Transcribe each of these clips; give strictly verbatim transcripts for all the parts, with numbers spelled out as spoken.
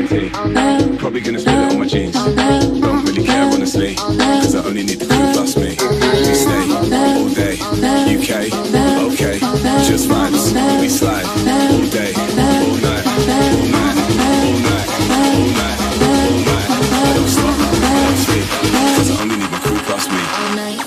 tea. Probably gonna spill it on my jeans. Don't really care honestly, cause I only need the crew plus me. We stay all day, U K, okay, just vibes. We slide all day, all night, all night, all night, all night, all night. I don't stop, I don't sleep, cause I only need my crew plus me. All night.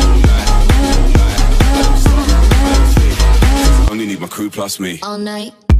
Plus me all night.